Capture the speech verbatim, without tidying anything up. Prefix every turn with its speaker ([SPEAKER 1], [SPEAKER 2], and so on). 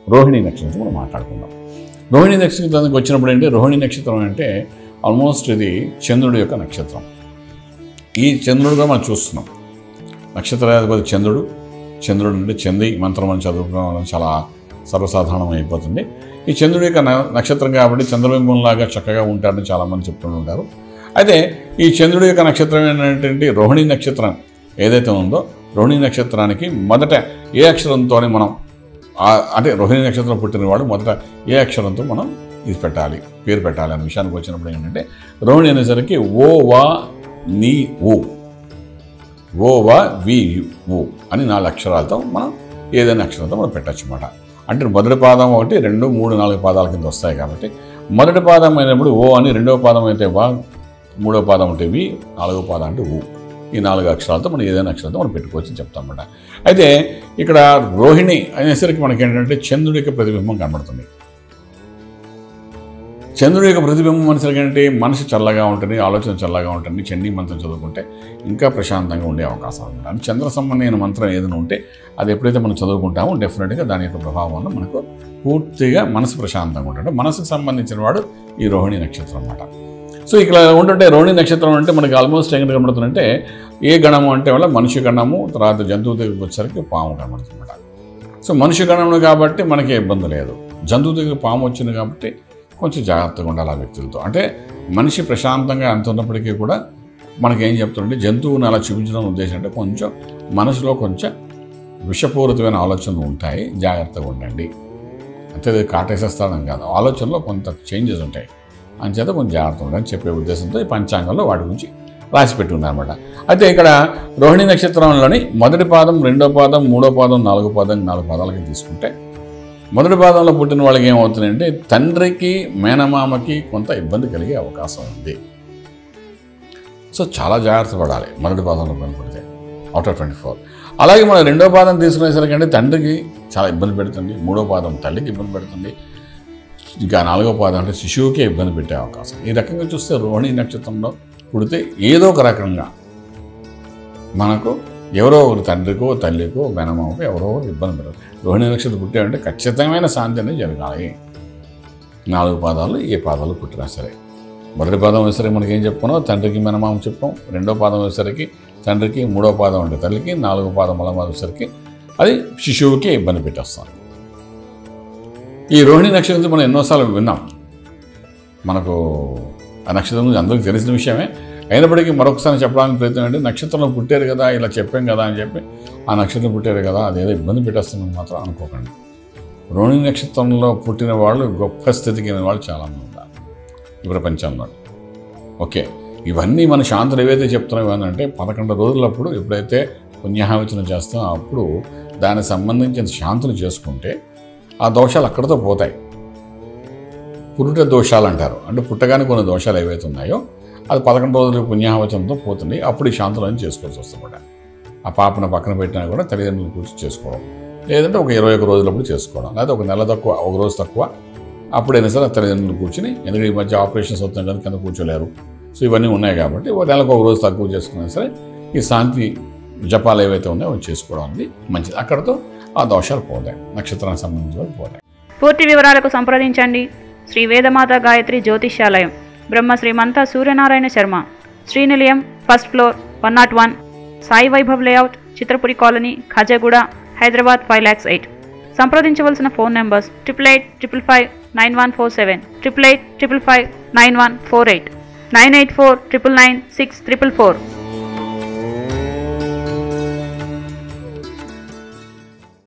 [SPEAKER 1] రోహిణి నక్షత్రం మనం మాట్లాడుకుందాం. రోహిణి నక్షత్రానికి వచ్చినప్పుడు అంటే రోహిణి నక్షత్రం అంటే ఆల్మోస్ట్ ఇది చంద్రుడి యొక్క నక్షత్రం. ఈ చంద్రుడుగా మనం చూస్తున్నాం. నక్షత్రాధిపతి చంద్రుడు. చంద్రుడు అంటే చంది మంత్రం అని చదువుకోవడం చాలా సర్వసాధారణం అయిపోతుంది. ఈ చంద్రుడి యొక్క నక్షత్రం కాబట్టి చంద్రబింబంలాగా చక్కగా ఉంటారని చాలామంది చెప్తూ ఉంటారు. అయితే ఈ చంద్రుడి యొక్క నక్షత్రం ఏంటంటే రోహిణి నక్షత్రం ఏదైతే ఉందో రోహిణి నక్షత్రానికి మొదట ఏ అక్షరంతోనే మనం అంటే రోహిణి నక్షత్రం పుట్టినవాడు మొదట ఏ అక్షరంతో మనం ఇది పెట్టాలి, పేరు పెట్టాలి అనే విషయానికి వచ్చినప్పుడు ఏంటంటే రోహిణి అనేసరికి ఓ వా నీ ఊ, ఓ వా వి ఊ అని నాలుగు అక్షరాలతో మనం ఏదైనా అక్షరంతో మనం పెట్టచ్చు అన్నమాట. అంటే మొదటి పాదం ఒకటి, రెండు, మూడు, నాలుగు పాదాల కింద వస్తాయి కాబట్టి మొదటి పాదం అయినప్పుడు ఓ అని, రెండవ పాదం అయితే వా, మూడవ పాదం అంటే వి, నాలుగవ పాదం అంటే ఊ. ఈ నాలుగు అక్షరాలతో మనం ఏదైనా అక్షరాలతో మనం పెట్టుకోవచ్చు అని చెప్తామన్నమాట. అయితే ఇక్కడ రోహిణి అనేసరికి మనకి ఏంటంటే చంద్రుడి యొక్క ప్రతిబింబం కనబడుతుంది. చంద్రుడి యొక్క ప్రతిబింబం అనేసరికి ఏంటంటే మనసు చల్లగా ఉంటుంది, ఆలోచన చల్లగా ఉంటుంది. చండీ మంత్రం చదువుకుంటే ఇంకా ప్రశాంతంగా ఉండే అవకాశం ఉంది. అని చంద్ర సంబంధమైన మంత్రం ఏదైనా ఉంటే అది ఎప్పుడైతే మనం చదువుకుంటామో డెఫినెట్గా దాని యొక్క ప్రభావం వల్ల మనకు పూర్తిగా మనసు ప్రశాంతంగా ఉంటుంది. మనసుకు సంబంధించిన వాడు ఈ రోహిణి నక్షత్రం అన్నమాట. సో ఇక్కడ ఉంటుంటే రోహిణి నక్షత్రం అంటే మనకి ఆల్మోస్ట్ ఏం కనబడుతుందంటే ఏ గణము అంటే వల్ల మనిషి గణము, తర్వాత జంతువు దగ్గరికి వచ్చేసరికి పాము కనబడుతుందన్నమాట. సో మనిషి గణము కాబట్టి మనకి ఇబ్బంది లేదు. జంతువు దగ్గర పాము వచ్చింది కాబట్టి కొంచెం జాగ్రత్తగా ఉండాలి ఆ వ్యక్తులతో. అంటే మనిషి ప్రశాంతంగా అంత ఉన్నప్పటికీ కూడా మనకేం చెప్తుంటే జంతువుని అలా చూపించడం ఉద్దేశం అంటే కొంచెం మనసులో కొంచెం విషపూరితమైన ఆలోచనలు ఉంటాయి, జాగ్రత్తగా ఉండండి. అంతే కాటేసేస్తాడని కాదు, ఆలోచనలో కొంత చేంజెస్ ఉంటాయి, అంచేత కొంచెం జాగ్రత్త ఉండాలని చెప్పే ఉద్దేశంతో ఈ పంచాంగంలో వాటి గురించి రాసిపెట్టి ఉన్నారన్నమాట. అయితే ఇక్కడ రోహిణి నక్షత్రంలోని మొదటి పాదం, రెండో పాదం, మూడో పాదం, నాలుగో పాదం, నాలుగు పాదాలకి తీసుకుంటే మొదటి పాదంలో పుట్టిన వాళ్ళకి ఏమవుతుందంటే తండ్రికి మేనమామకి కొంత ఇబ్బంది కలిగే అవకాశం ఉంది. సో చాలా జాగ్రత్త పడాలి మొదటి పాదంలో పడితే అవుట్ ఆఫ్ ట్వంటీ ఫోర్. అలాగే మనం రెండో పాదం తీసుకునేసరికి అంటే తండ్రికి చాలా ఇబ్బంది పెడుతుంది, మూడో పాదం తల్లికి ఇబ్బంది పెడుతుంది, ఇంకా నాలుగో పాదం అంటే శిశువుకే ఇబ్బంది పెట్టే అవకాశం. ఈ రకంగా చూస్తే రోహిణి నక్షత్రంలో పుడితే ఏదో ఒక రకంగా మనకు ఎవరో ఒకరు తండ్రికో తల్లికో మేనమామకో ఎవరో ఒకరు ఇబ్బంది పెడతారు. రోహిణి నక్షత్రం పుట్టారంటే ఖచ్చితమైన శాంతి అనేది జరగాలి. నాలుగు పాదాలు ఏ పాదాలు పుట్టినా సరే మొదటి పాదం వేసరికి మనకి ఏం చెప్పుకున్నాం, తండ్రికి మేనమామ చెప్పాం. రెండో పాదం వేసరికి తండ్రికి, మూడో పాదం అంటే తల్లికి, నాలుగో పాదం మల వేసరికి అది శిశువుకే ఇబ్బంది పెట్టేస్తాం. ఈ రోహిణి నక్షత్రం మనం ఎన్నోసార్లు విన్నాం, మనకు ఆ నక్షత్రం గురించి అందరికీ తెలిసిన విషయమే. అయినప్పటికీ మరొకసారి చెప్పడానికి ప్రయత్నం అంటే నక్షత్రంలో పుట్టారు కదా ఇలా చెప్పాం కదా అని చెప్పి ఆ నక్షత్రం పుట్టారు కదా అదేదో ఇబ్బంది పెట్టేస్తున్నాం మాత్రం అనుకోకండి. రోహిణి నక్షత్రంలో పుట్టిన వాళ్ళు గొప్ప స్థితికి వాళ్ళు చాలామంది ఉన్నారు ఈ ప్రపంచంలో. ఓకే, ఇవన్నీ మన శాంతులు ఏవైతే చెప్తున్నాం అంటే పదకొండు రోజులప్పుడు ఎప్పుడైతే పుణ్యాహవచనం చేస్తామో అప్పుడు దానికి సంబంధించిన శాంతులు చేసుకుంటే ఆ దోషాలు అక్కడితో పోతాయి. పురుట దోషాలు అంటారు, అంటే పుట్టగానే కొన్ని దోషాలు ఏవైతే ఉన్నాయో అది పదకొండు రోజుల పుణ్యాహవచనంతో పోతుంది. అప్పుడు ఈ శాంతులను చేసుకోవాల్సి వస్తుంది. ఆ పాపను పక్కన పెట్టినా కూడా తల్లిదండ్రులు కూర్చొని చేసుకోవడం, లేదంటే ఒక ఇరవై ఒక రోజులప్పుడు చేసుకోవడం, లేదా ఒక నెల తక్కువ ఒక రోజు తక్కువ అప్పుడైనా సరే తల్లిదండ్రులు కూర్చుని, ఎందుకంటే ఈ మధ్య ఆపరేషన్స్ అవుతున్నాయి కానీ కింద కూర్చోలేరు. సో ఇవన్నీ ఉన్నాయి కాబట్టి ఒక నెలకు ఒక రోజు తక్కువ చేసుకున్నా సరే ఈ శాంతి జపాలు ఏవైతే ఉన్నాయో అవి చేసుకోవడం అనేది మంచిది. అక్కడతో ఆ దోషాలు పోతాయి, నక్షత్రానికి సంబంధించిన పోతాయి.
[SPEAKER 2] పూర్తి వివరాలకు సంప్రదించండి Shri Vedamata Gayatri Jyotishyalayam, Brahma Srimantha Suryanarayana Sharma, Srinilayam, first floor, one naught one, Sai Vaibhav layout, Chitrapuri colony, Khajaguda, Hyderabad five lakhs eight. సంప్రదించవలసిన phone numbers triple eight triple five nine one four seven, triple eight triple five nine one four eight, nine eight four triple nine six triple four.